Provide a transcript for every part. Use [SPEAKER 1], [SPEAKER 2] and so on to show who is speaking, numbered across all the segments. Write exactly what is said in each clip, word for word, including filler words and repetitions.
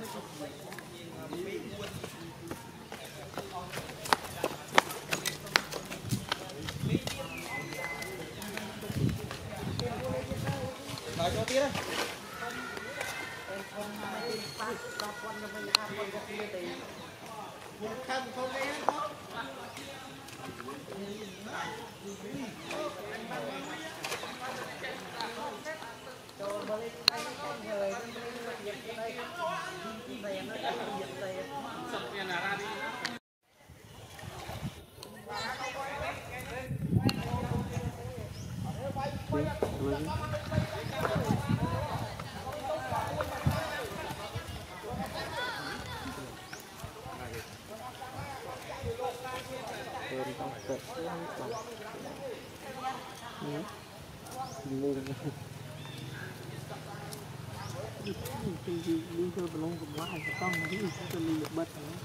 [SPEAKER 1] Nói cho tiếc đấy.
[SPEAKER 2] Đi thôi mà luôn cũng lại con mà cái gì tôi đi được bật nữa.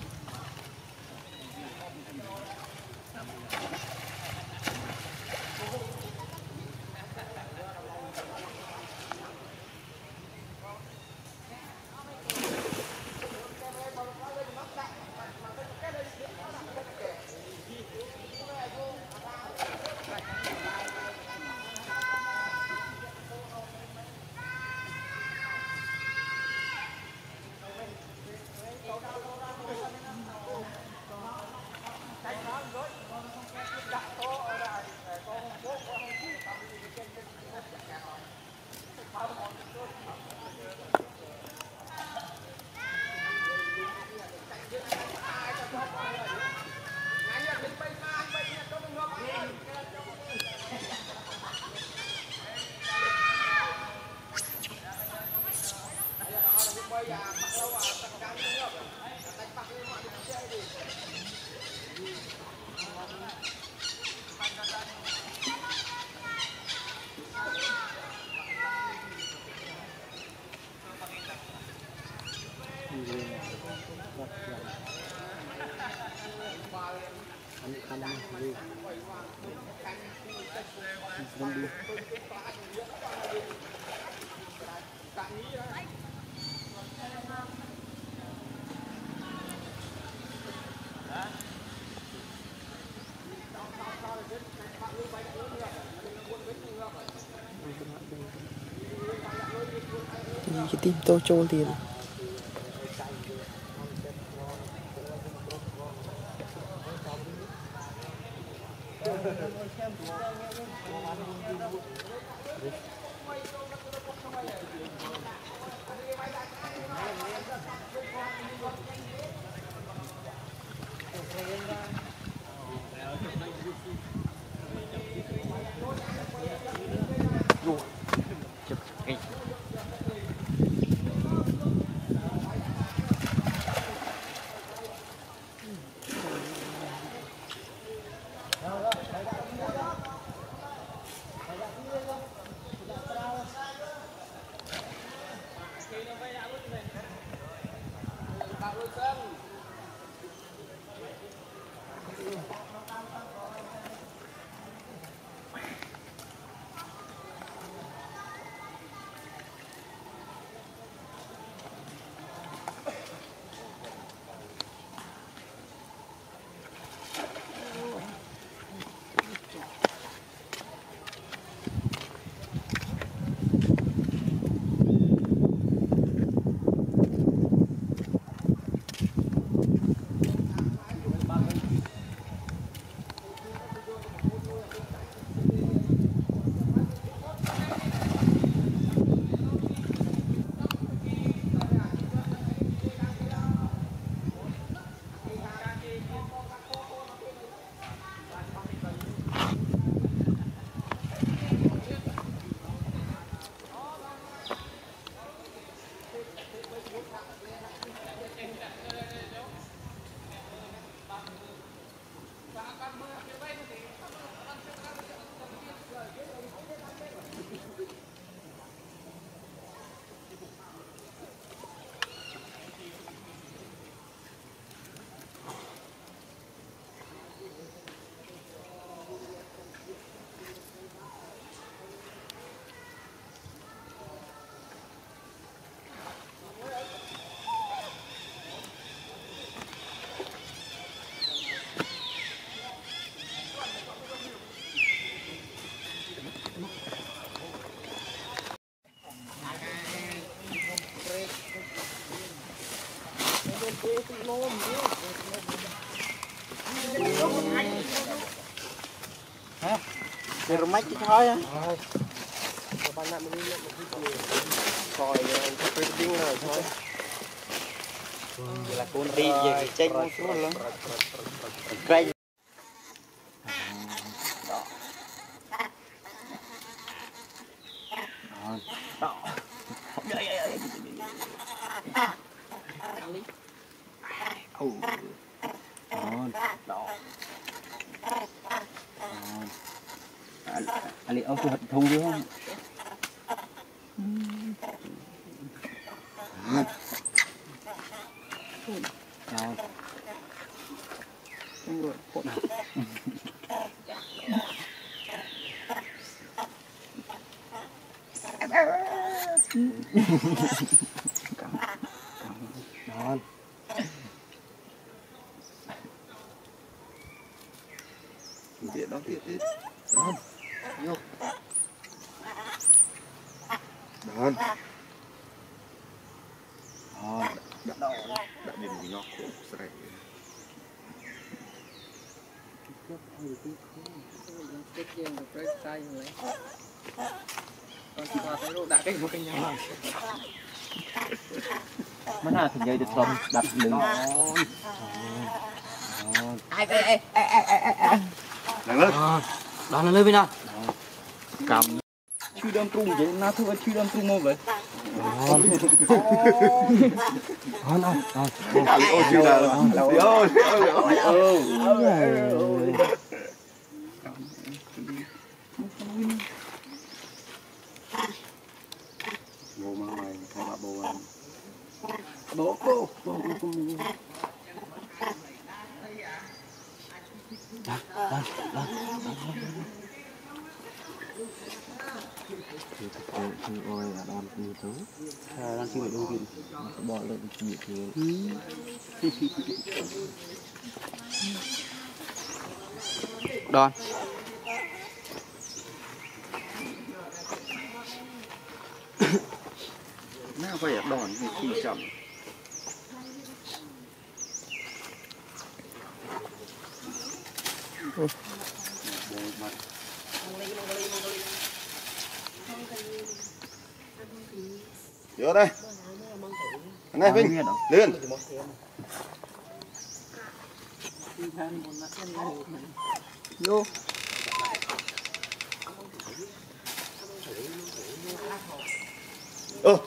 [SPEAKER 2] Cái tim tôi trôn tiền
[SPEAKER 1] hả để rồi mấy cái thôi á coi cái tiếng rồi thôi vậy là con đi về cái chanh xuống luôn cây đó Ali ông thu hoạch thùng chứ không? Rồi. Rồi, cột nào. Đón. Tiện đó, tiện tiện. Đón. Vô. Đón. Đón. Đón. Đón nhìn mình ngọt khổ sợi.
[SPEAKER 2] Cái chuyện của cái tay này. Còn qua tới lúc đã cái một cái nhau.
[SPEAKER 1] Mấy nào thì dây được không? Đập lưng.
[SPEAKER 2] Ai ai ai ai ai ai ai.
[SPEAKER 1] Đằng lên.
[SPEAKER 2] Đó là lên bên nào?
[SPEAKER 1] Cầm. Chui đâm trung vậy, nào thôi chui đâm trung không vậy?
[SPEAKER 2] Ngon. Ngon ngon.
[SPEAKER 1] Ôi chui nào rồi. Ôi ôi ôi ôi. Bố mà mày, hai bà bố anh. Bố cô, bố cô.
[SPEAKER 2] Đó, đó, đó.
[SPEAKER 1] Ôi, đòn như thế. À, đang chịu đôi gì? Bỏ lên chịu thế. Đòn. Nào phải đòn thì khi chậm. Vô đây. Anh này Vinh, lên. Vô. Ơ.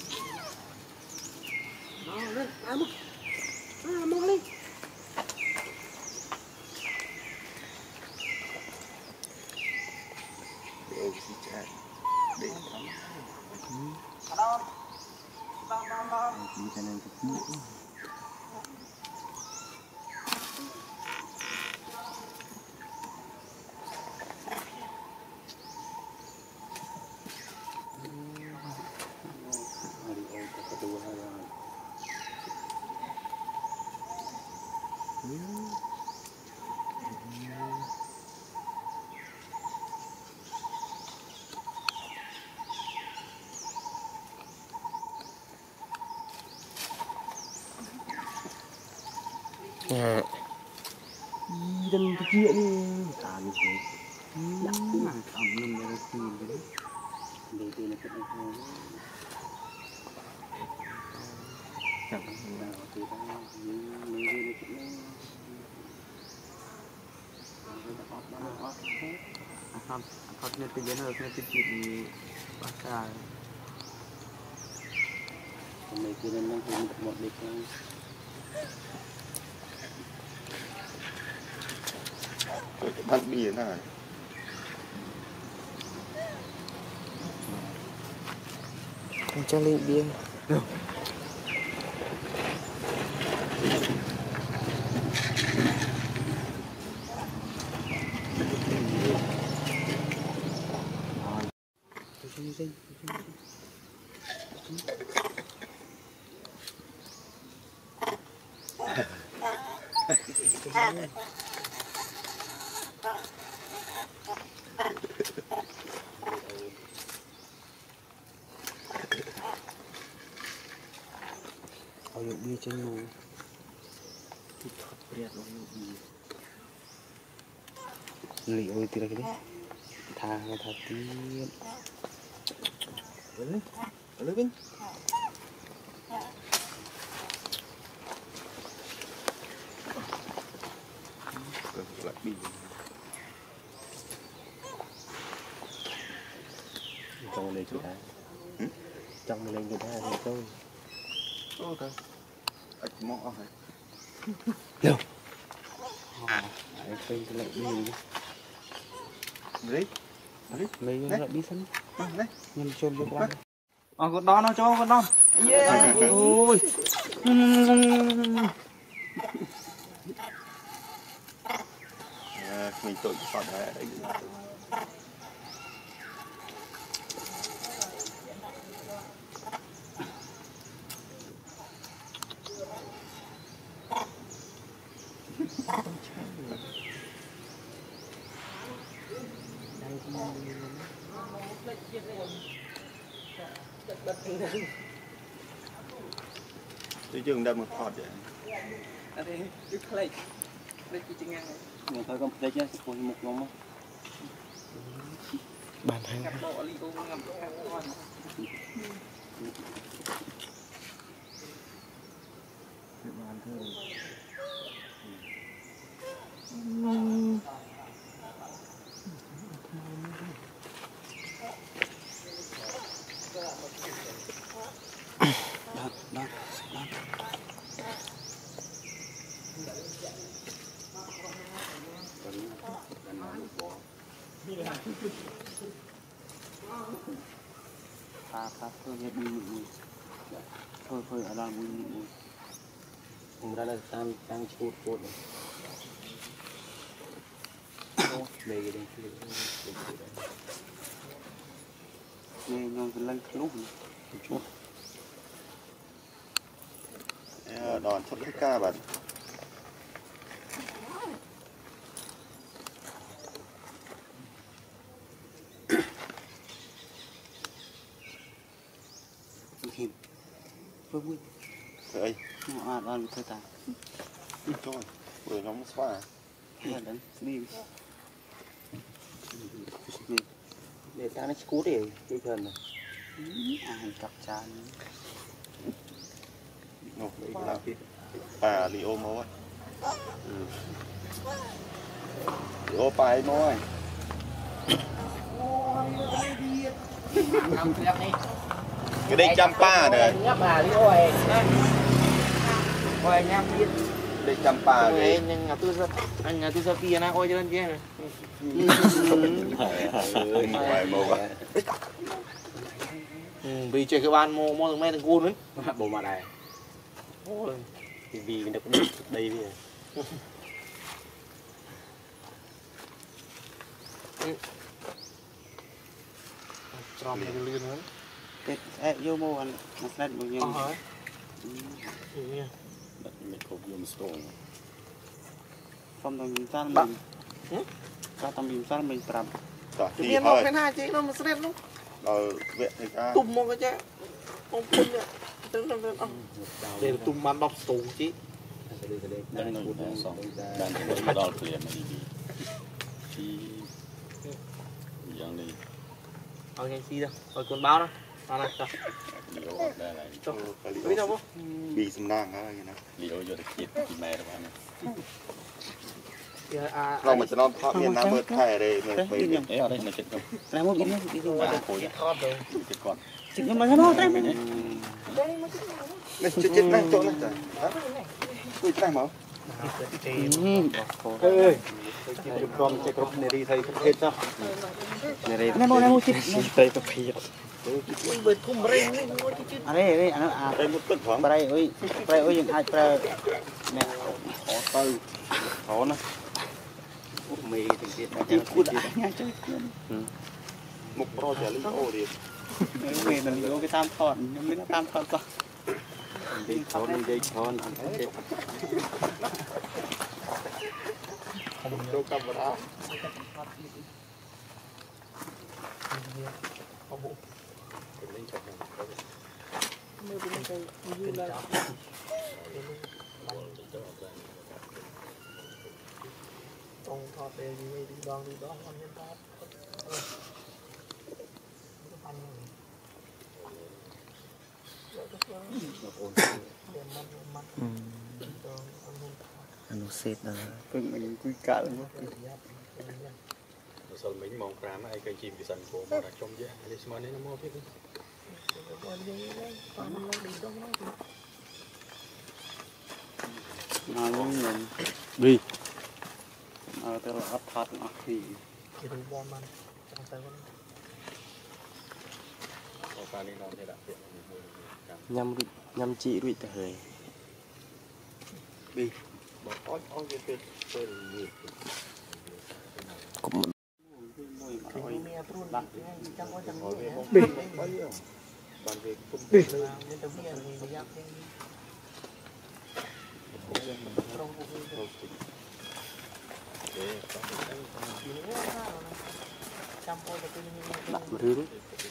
[SPEAKER 2] À.
[SPEAKER 1] Đừng cái chuyện à như thế. Đặt cũng là ẩm lên đây thì đấy. Để thì là cái này. Chẳng nào thì đang mình đi được nó. Không, không nên tự nhiên được nên tự chuyện bắt ra. Mấy cái này nó cũng một lịch thôi. Bắt bia này.
[SPEAKER 2] Không cho lên bia.
[SPEAKER 1] Được.
[SPEAKER 2] Ở dụng bia trên núi.
[SPEAKER 1] liệu thì là cái đấy thà thà tiếp lên lên bên lại bị trong này chúng ta trong này chúng ta thì tôi
[SPEAKER 3] ô thôi ạch mọ hả
[SPEAKER 1] đâu à anh phê lại đi
[SPEAKER 3] đấy
[SPEAKER 1] mấy lại đi sân
[SPEAKER 3] đấy
[SPEAKER 1] nhưng chôn vô qua
[SPEAKER 3] ờ con đó nó cho con đó
[SPEAKER 1] yeah ôi
[SPEAKER 3] mình tự chọn đấy tôi chừng đâm một hột vậy
[SPEAKER 2] ở đây cái play đây chỉ ngang
[SPEAKER 1] người thôi không đây chứ thôi một nhóm bàn hàng
[SPEAKER 2] ngập độ ly ô ngập độ hàng con
[SPEAKER 1] bàn thôi đó đó đó pha pha thôi nghe bùi bùi thôi thôi ở đây bùi bùi mình ra là tam tam chốt chốt này đây cái đây nghe nhon cái lăng lúc chốt
[SPEAKER 3] đòn chốt hết ca bạn
[SPEAKER 1] hiểm vui vui
[SPEAKER 3] đấy
[SPEAKER 1] nó ăn ăn thôi ta
[SPEAKER 3] thôi vừa nó xóa
[SPEAKER 1] là đánh đi để ta nó cút để chơi thần này ăn cặp chán
[SPEAKER 3] nó là bà li ô máu li ô bài máu cái đây trăm pa này
[SPEAKER 2] coi nhám biết
[SPEAKER 3] đây trăm pa
[SPEAKER 2] này nhưng nhà tôi anh nhà tôi kia na coi cho lên kia này
[SPEAKER 3] bài máu
[SPEAKER 2] vì chơi cái ban mô mô mấy thằng côn đấy
[SPEAKER 1] bộ mặt này thì vì mình được đây bây giờ
[SPEAKER 2] tròn cái lươn nữa
[SPEAKER 1] cái vô mô anh nó sẽ bao nhiêu
[SPEAKER 3] mình không dùng stone
[SPEAKER 1] không tầm bìm sao mình sao tầm bìm sao mình làm
[SPEAKER 2] tự nhiên nó cái hai chị nó mà stress luôn
[SPEAKER 3] rồi viện thì ca
[SPEAKER 2] tùm một cái chứ ông phun vậy để tùm bán đọc số chứ
[SPEAKER 3] đang nổi đang sòng đang nổi đo liền mà đi đi đi
[SPEAKER 2] ở ngay xí đâu ở con báo đó à này cho cho biết đâu không
[SPEAKER 3] bị xâm năng á như nào liệu cho được kịp thì mẹ đâu anhเรามันจะนอนทอดเนี่ยน้ำมืดไข่เลยเนี่ยไปเอ๊ะอะไรมันจะต้องแล้วมันกินเนี่ยกินตัวจะคุยทอดเลยกินก่อน
[SPEAKER 1] chừng mà nó nó đấy mình
[SPEAKER 3] này chết chết này chỗ này trời ui cái này mà
[SPEAKER 1] ơi con chạy cọp này đi thấy hết sao này đây này mua này mua chip thấy cọp hết à đây đây anh à
[SPEAKER 3] đây một tuần khoảng
[SPEAKER 1] đây ơi đây ơi những ai đây nè
[SPEAKER 3] khó tư khó nữa
[SPEAKER 1] mì thì chuyện này cút đã nha chơi
[SPEAKER 3] một pro giờ lính ô đi
[SPEAKER 1] mì là lính ô cái tam thọn nhưng mới nó tam thọn cơ
[SPEAKER 3] đi thọn đi thọn ăn hết không đâu cầm vào đó
[SPEAKER 1] Không thọt về gì đi đong đi đong con nhân thọt.
[SPEAKER 3] Anh xịt là
[SPEAKER 1] Cưng mình quy cả luôn.
[SPEAKER 4] Rồi mình mongram ai cái chim cái sân của mà đặt trong giá, để xem nó mua biết đi.
[SPEAKER 1] Nó những người đi. Ờ, tôi là hấp thọt nó thì cái thứ bom ăn trong tay con.
[SPEAKER 4] Còn pha đi non thì đặt tiện.
[SPEAKER 3] nhâm nhâm chị rụi thời
[SPEAKER 1] Đi. Bỏ ôi ôi cái cái cái gì.
[SPEAKER 3] cũng
[SPEAKER 1] Đi.
[SPEAKER 4] Bàn về cũng
[SPEAKER 1] Đi.
[SPEAKER 3] đặt một thứ đấy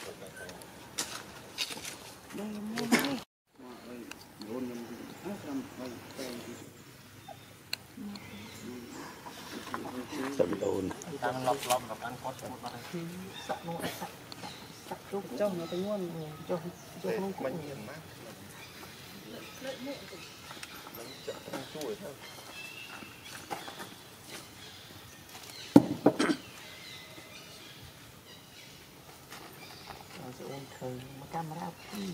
[SPEAKER 3] chậm đồn
[SPEAKER 2] đang lọc lọc gặp ăn có một bạn sặc nó sặc sặc chút trong nó tính luôn cho cho không cũng nhiều má sẽ ôn thời mà camera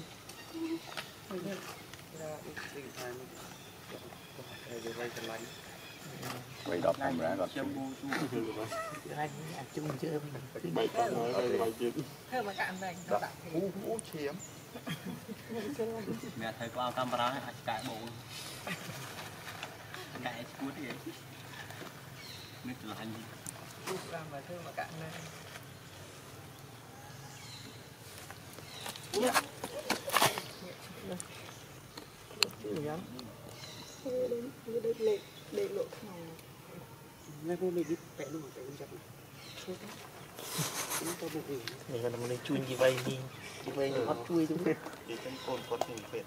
[SPEAKER 3] vậy đọc camera gặp chung
[SPEAKER 2] anh chung chưa
[SPEAKER 1] Bảy con nói về bài chuyện.
[SPEAKER 2] thế mà cạn này
[SPEAKER 3] hú hú chiếm
[SPEAKER 2] mẹ thấy có camera anh cài bộ cài cuốn gì nước là anh lúc ra mà thế mà cạn này
[SPEAKER 1] Ngay vô mình đi vẽ luôn mà vẽ luôn chặt này. Chúng ta buộc gì?
[SPEAKER 2] mình còn mình chui gì vậy đi gì vậy nó bắt chui đúng không?
[SPEAKER 3] thì trong côn có hình phết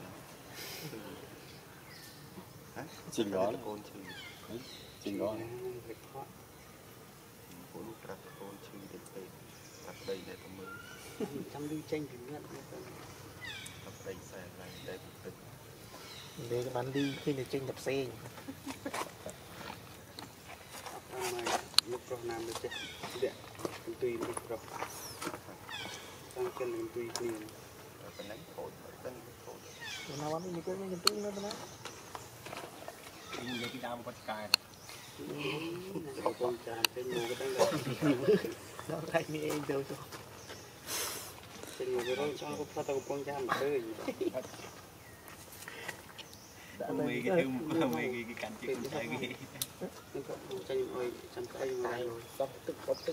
[SPEAKER 3] trình đó côn trình trình đó côn trật côn trình để phết tập đây để tầm mười
[SPEAKER 1] Trong đi tranh thì nhận
[SPEAKER 3] tập đây xe này đây phết
[SPEAKER 2] để các bạn đi khi là trên đập xe
[SPEAKER 1] lúc rồi làm được chưa? Điện, mình tùy mình rồi. Sang chân mình tùy nhiều.
[SPEAKER 3] rồi phải đánh thổi đánh thổi
[SPEAKER 2] nào ăn đi cái cái túi nó đó đi cái đam con cài
[SPEAKER 1] Con tràn trên ngồi cái tay này.
[SPEAKER 2] nó thay như em đâu cho
[SPEAKER 1] Trên ngồi cái đó cho có phát tao con tràn mà chơi gì đó.
[SPEAKER 2] mấy cái thứ mấy cái cái cảnh chuyện cái gì
[SPEAKER 1] Nó có tranh ơi, tranh tay mà rồi.
[SPEAKER 2] sắp tức sắp tức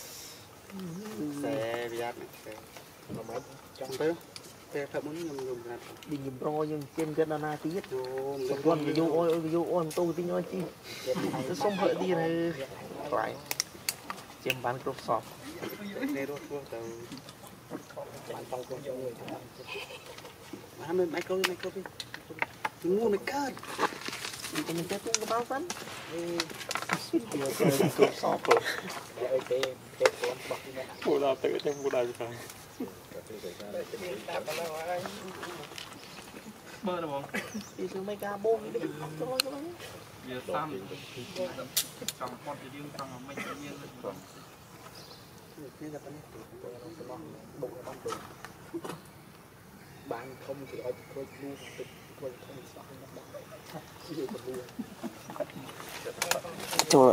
[SPEAKER 1] Xe bị áp này.
[SPEAKER 2] nó mấy
[SPEAKER 1] Trong tới. Xe phải muốn nhầm nhầm ra.
[SPEAKER 2] đi nhầm ro nhưng trên cái đàn na tí hết
[SPEAKER 1] Vô,
[SPEAKER 2] một con ví dụ ôi ví dụ ôi tôi tính ơi chi nó xong hợi đi này phải trên bán cướp sọp
[SPEAKER 1] Nê rốt vô tàu. Mà mình máy câu đi, máy câu đi. Ngu mày cơn.
[SPEAKER 2] thì mình sẽ tung cái báo phấn
[SPEAKER 3] cướp sọp rồi
[SPEAKER 1] Bộ nào tự trong bộ nào phải.
[SPEAKER 2] mơ đâu không đi xuống mấy ca bông đi cho cho giờ tam trong con thì điên trong mấy cái nhiên bạn không thì ở thôi luôn thôi không sao
[SPEAKER 3] cho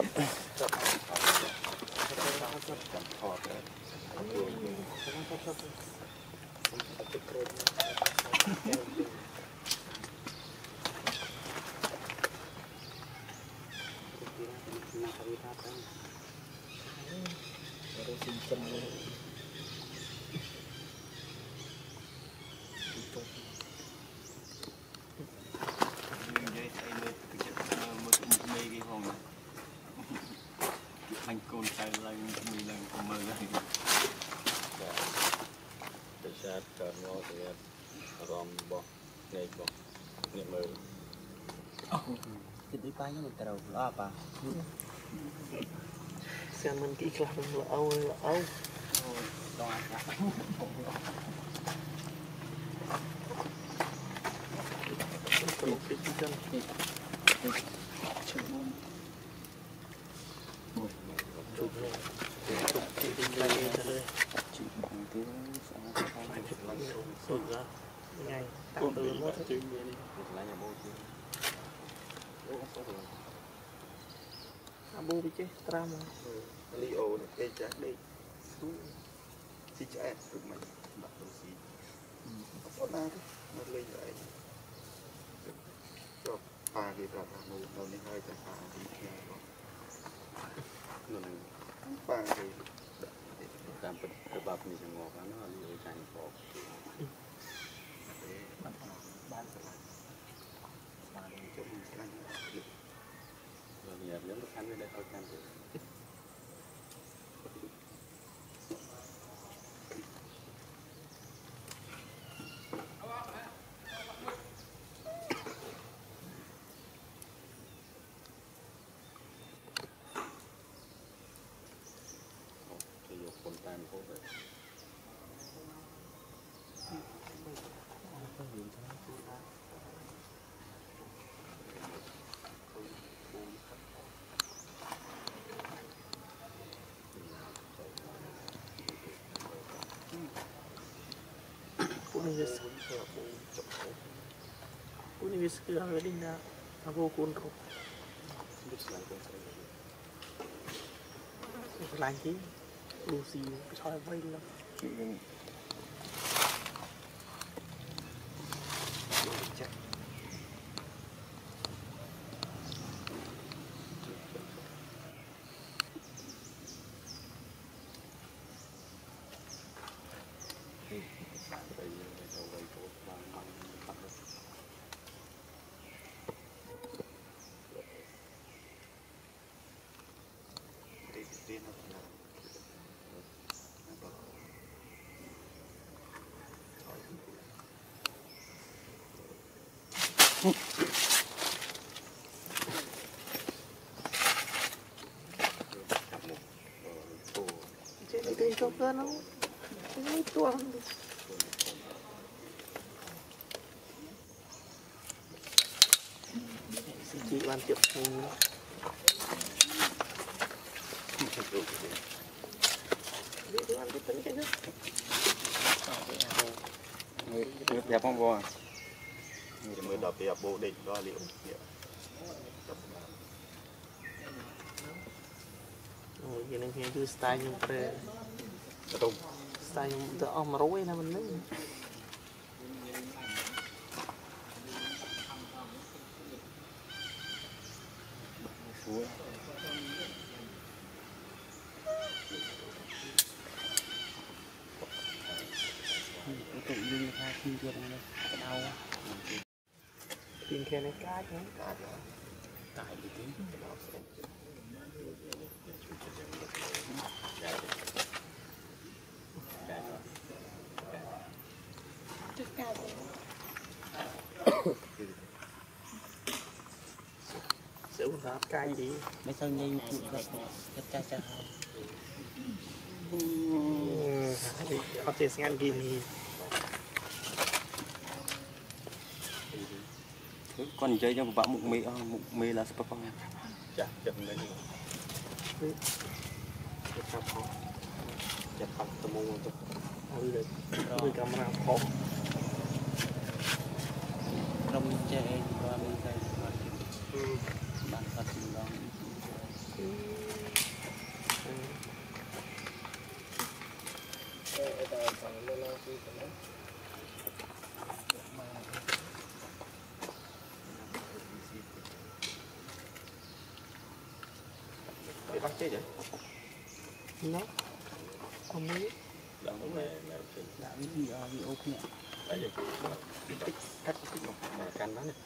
[SPEAKER 2] anh côn tay lên mười lần còn mười lần
[SPEAKER 4] để sát cả nó thì rom bỏ này bỏ này mờ
[SPEAKER 2] cái túi tay nó mình đầu lo apa xem mình kỹ là là âu là âu ngày tạm từ một thứ abu bị chết tram
[SPEAKER 3] Leo cái trái đây xí trái được mình đặt đồ xí có na thế nó lên lại cho ba cái đặt nó nó lên hai cái ba cái kia nó ba cái
[SPEAKER 4] การปฏิบัตินี่จะงอกแล้วเนาะนี่ใจพอบ้านบ้านบ้านจะมีกันเราเนี่ยเลี้ยงลูกค้าไม่ได้เข้ากันเลยจะยกคนตามพวกเลย
[SPEAKER 2] Unis Unis ke apa ni nak aku kontrol lagi Lucy coi vây lắm Jadi itu kan ini tuang si chị làm tiếp này đi đi ăn tiếp tính cái nữa
[SPEAKER 3] người đẹp không bò mới đọc đẹp bộ định đo liệu
[SPEAKER 2] ôi giờ này cứ style như pre style như tự ông mà rối nè mình lấy
[SPEAKER 1] tự nhiên ra khi kia này đau
[SPEAKER 2] tiền khe này cá chứ
[SPEAKER 1] tại vì tính
[SPEAKER 2] sẽ uống rạp cay gì
[SPEAKER 1] mấy sao nhanh chụp gật gật cha cha
[SPEAKER 2] họ sẽ ngăn ghi này
[SPEAKER 1] con chơi cho bạn mụn mì mụn mì là super phong
[SPEAKER 4] chặt chậm đấy
[SPEAKER 2] chặt họ chặt bằng tầm mông rồi ôi được người camera khó
[SPEAKER 1] trong chơi qua bên đây bạn thật đó
[SPEAKER 3] để bắt chết đấy
[SPEAKER 2] nó không biết
[SPEAKER 4] đóng này là
[SPEAKER 1] đã cái gì ở bị ốp nhẹ
[SPEAKER 4] tại vì tích cắt tích một căn đó này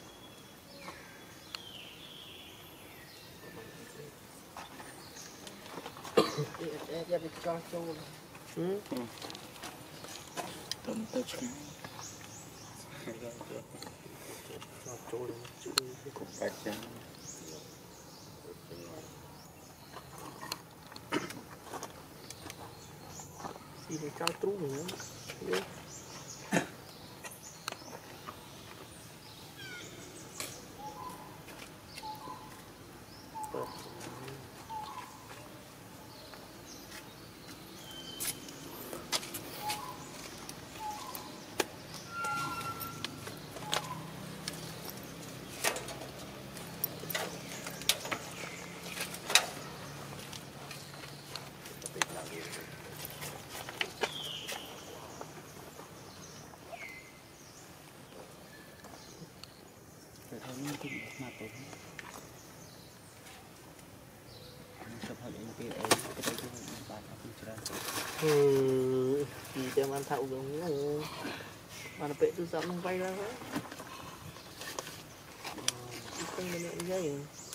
[SPEAKER 2] để để cho cho ừ
[SPEAKER 1] tôm tơi
[SPEAKER 2] cho cho
[SPEAKER 3] cục bạch trắng
[SPEAKER 2] Thì mình cao trú nữa.
[SPEAKER 1] Ini cũng mà tốt sắp hỏi đến cái ấy cái đấy cũng bạn không chưa
[SPEAKER 2] ừ thì cho ăn thạo giống như mà nó bệ tôi dám không vay ra hết không có nhận dây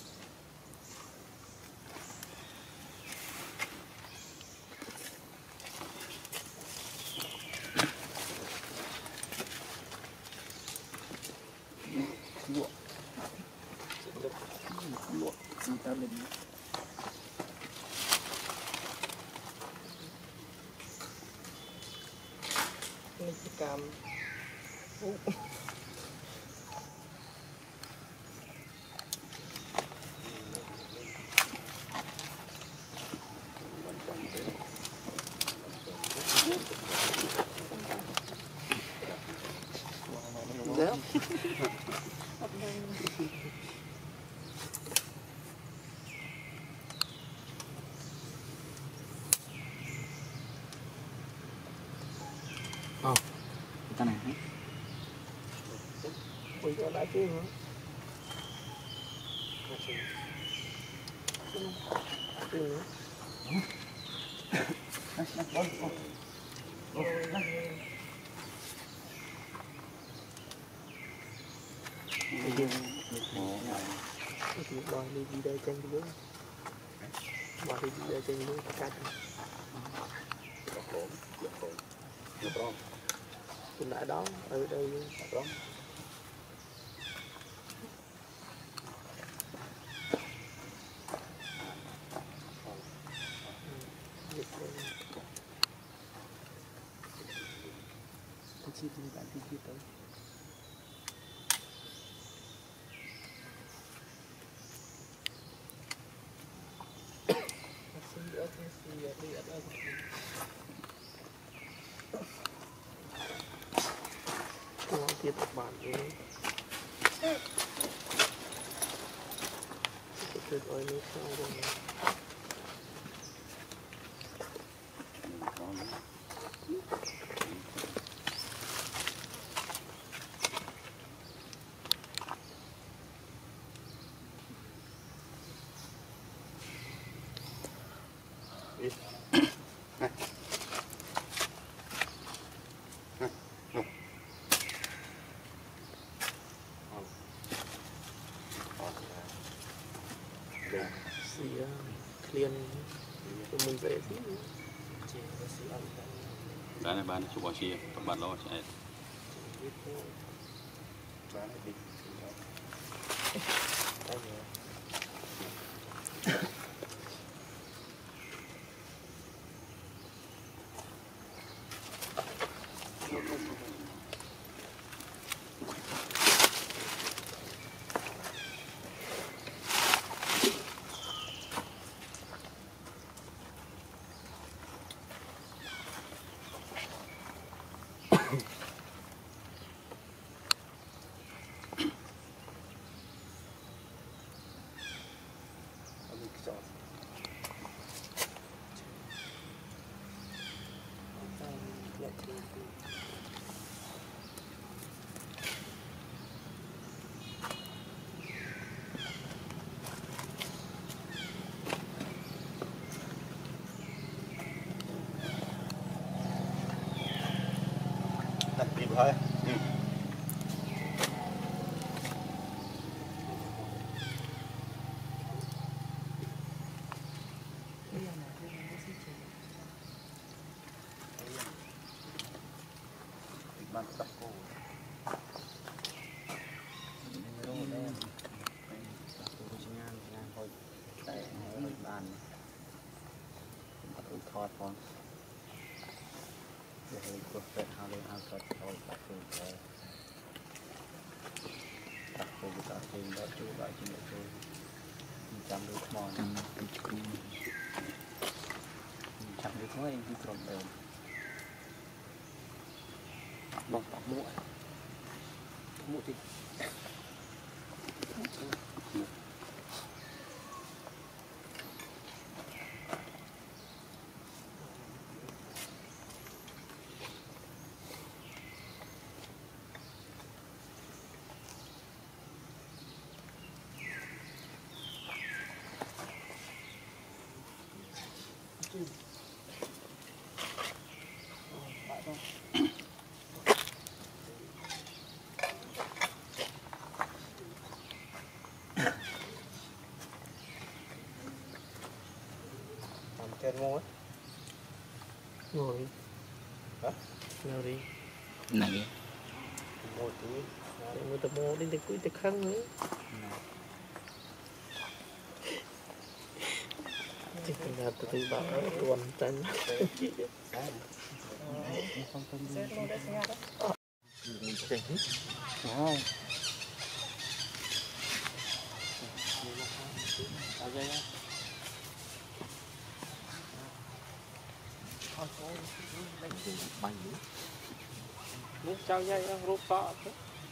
[SPEAKER 2] cam Dạ.
[SPEAKER 1] oh kita này
[SPEAKER 2] Ui cho đã chứ hả? Chứ nữa. Bò đi đi đây chân dưới. Bò đi đi đây chân dưới cắt. Cũng đã đó ở đây đó.
[SPEAKER 1] Chị thì bạn đi kia tới
[SPEAKER 2] Không tiếp tục bạn đi. Tuyệt vời như sao rồi. Xì clean cho mình dễ tí.
[SPEAKER 4] Đó là bạn chụp bao chia, bạn lo chạy.
[SPEAKER 3] Đi thôi. Bạn tập cô.
[SPEAKER 1] Đúng rồi. Tôi chỉ ngang ngang thôi. Đây hơi bàn. Bắt đầu thọt con. Để cuộc đời hào lên hào cất thôi bắt phương thế đặt phương ta trên đó chú lại trên đó chú chăm được mòn chăm được chú chăm được mấy em đi trộm đèn bọc bọc mũi mũi đi
[SPEAKER 3] Trên ngồi
[SPEAKER 2] ngồi
[SPEAKER 3] hả?
[SPEAKER 2] nào đi
[SPEAKER 1] này
[SPEAKER 3] Ngồi tí
[SPEAKER 2] người ta mua đi từ cuối từ khăn nữa chỉ cần là từ từ bảo tuần tránh
[SPEAKER 1] wow bay
[SPEAKER 2] nước trao dây đang rút to thế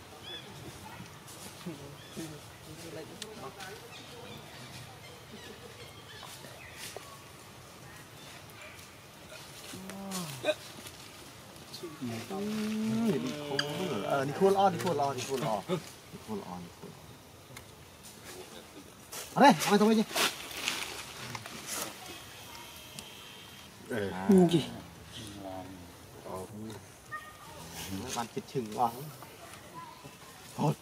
[SPEAKER 3] ờ đi thua lo đi thua lo đi thua lo đi thua lo đi thua ở đây ở đây thôi chứ
[SPEAKER 1] gì
[SPEAKER 3] bạn chết chừng quá thôi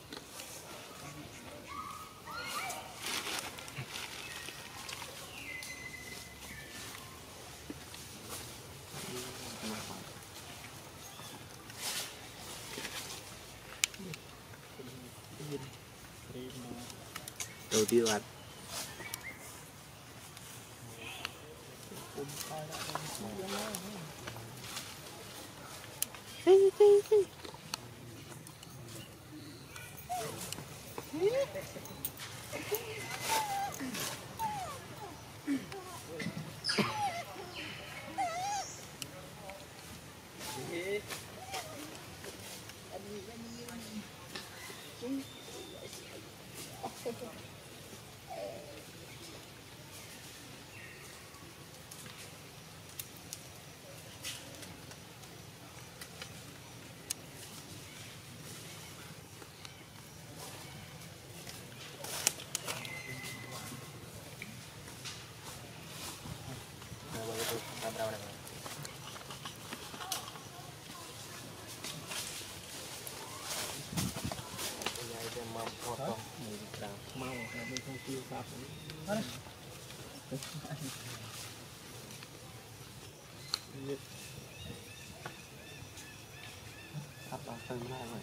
[SPEAKER 3] đầu tiên là
[SPEAKER 2] mau mình không tiêu pháp
[SPEAKER 3] thắp vào từng này vậy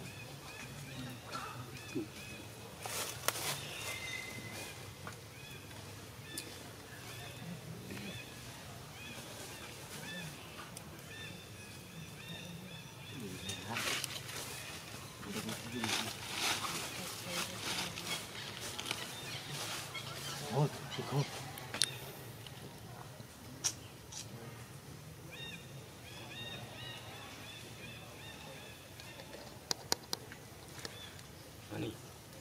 [SPEAKER 3] thôi thôi
[SPEAKER 1] này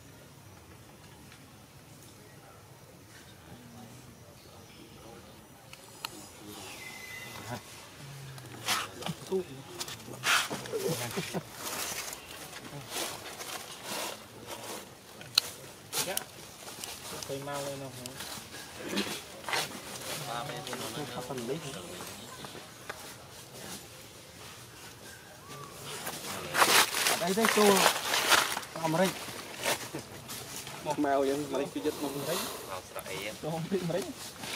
[SPEAKER 2] cây mau lên không
[SPEAKER 3] thắp phần đấy ở đây đây cô làm ở đây một mèo vậy mà đây chưa giật một đấy tôi không biết mà đấy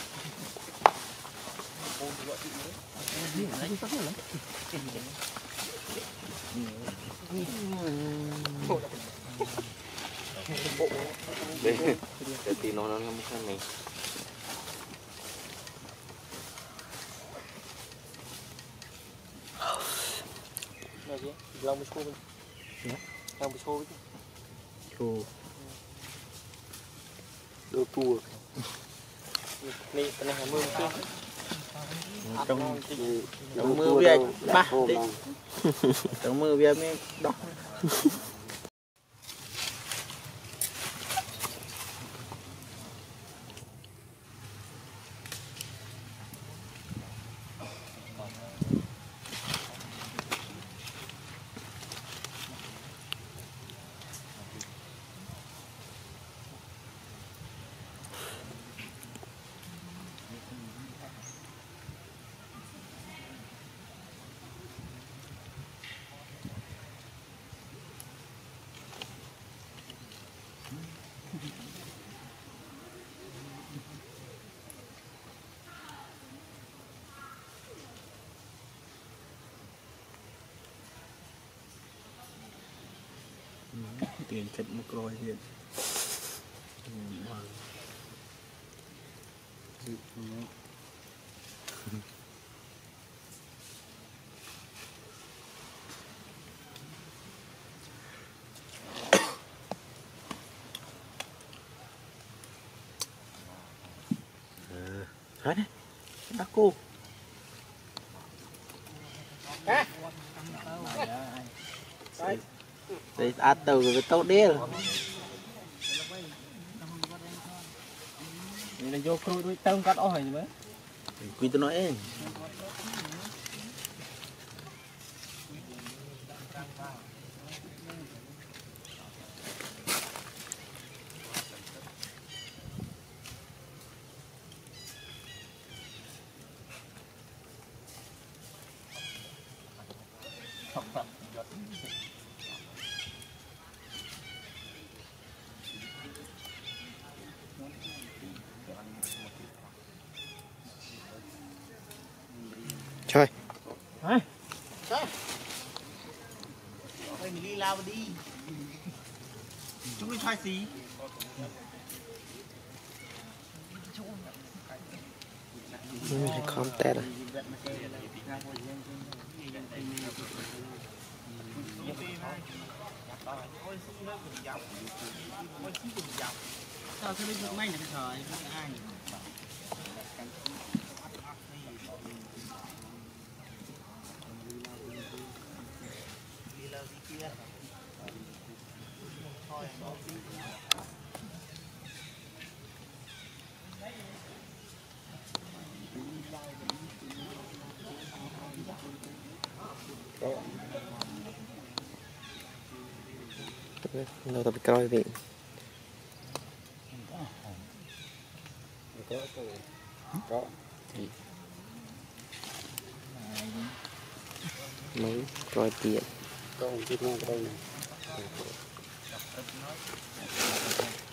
[SPEAKER 1] để để tí nó nó ngâm cái này
[SPEAKER 2] lòng một xô lòng một xô
[SPEAKER 1] Cô
[SPEAKER 3] đồ tua
[SPEAKER 2] nè cái này mưa chưa
[SPEAKER 1] trong
[SPEAKER 2] trong mưa về ba đi trong mưa về mới đọc
[SPEAKER 1] tiền chật một rồi hiện hết đấy bác cô
[SPEAKER 2] đây ăn từ cái tốt đi rồi
[SPEAKER 1] là vô khơi đuôi tôm cắt ỏi rồi quy tôi nói em
[SPEAKER 3] chơi
[SPEAKER 1] Hả?
[SPEAKER 2] Sao? Mình đi lao đi. Chúng đi xoay xí.
[SPEAKER 3] không tệ rồi
[SPEAKER 2] Sao cái nước máy này thời ai
[SPEAKER 3] đâu tập coi vị
[SPEAKER 4] có
[SPEAKER 3] mới coi tiền
[SPEAKER 4] có một chiếc ngang ở đây này